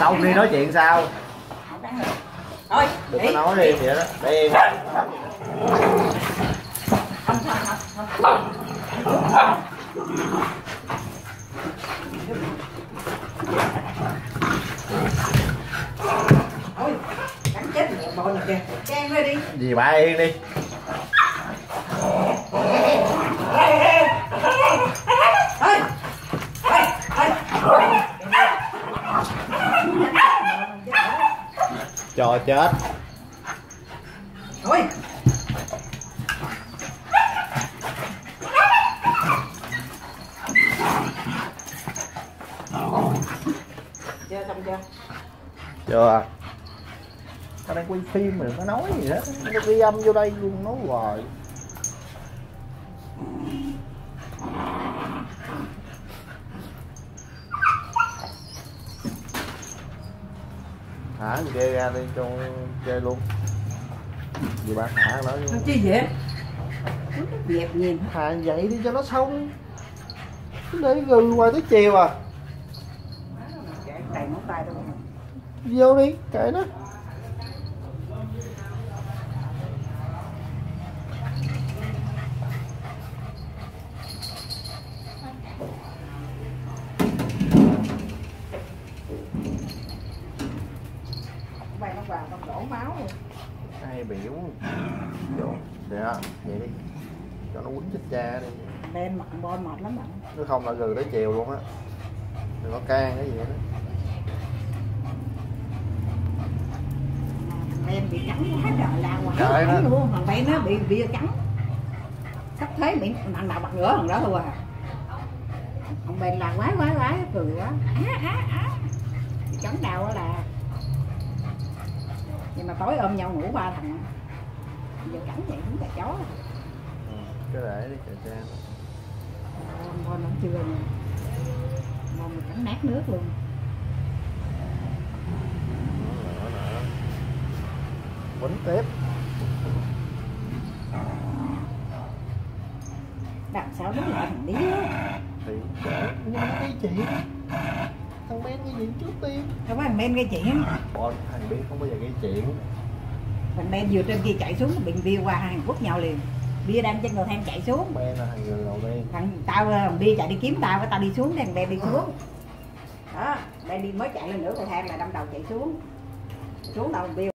xong đi nói chuyện sao? Thôi, đừng có nói đi vậy đó. Đi. Ôi, cắn chết mẹ bò này kìa. Chen ra đi. Gì bà yên đi. Thôi. Cho chết. Thôi. Chưa xong chưa? Chưa. Tao đang quay phim mà nó nói gì đó. Nó ghi âm vô đây luôn nói hoài. Thả gì kia ra đi cho chơi luôn. Gì bạn thả nó luôn. Chi vậy? Dẹp nhìn. Thả vậy đi cho nó xong. Cứ để gừ hoài tới chiều à. Cày ngón tay đâu. Vô đi, kệ nó. Bay nó vào con đổ máu luôn. Ai biểu. Vô. Dạ, vậy đi. Cho nó quýnh chết cha đi. Đen mặt bon mệt lắm bạn. Nếu không là gừ tới chiều luôn á. Đừng có can cái gì đó. Thằng Ben bị cắn quá trời la quá. Trời ơi. Luôn, thằng Ben nó bị bia cắn. Sắp thế bị thằng nào bật ngửa thằng đó luôn à. Thằng Ben là quá cười quá. Bị cắn đau đó là. Nhưng mà tối ôm nhau ngủ 3 thằng. Giờ cắn vậy cũng là chó. Cứ để đi chạy cha. Con nó chưa nè. Mong mình cắn nát nước luôn. Quýnh tiếp. Làm sao nó lại thằng Lý á. Thì nhưng mà nó gây chuyện. Thằng Ben gây chuyện trước tiên. Không phải thằng Ben gây chuyện. Bon, thằng Ben không bao giờ gây chuyện. Thằng Ben vừa trên kia chạy xuống bị bia qua Hàn Quốc nhau liền. Bia đang trên cầu thang chạy xuống. Ben là thằng người đầu tiên. Thằng Bia chạy đi kiếm tao, cái tao đi xuống, thằng Ben đi xuống. Đó, Ben đi mới chạy lên nửa cầu thang là đâm đầu chạy xuống. Xuống đâu Bia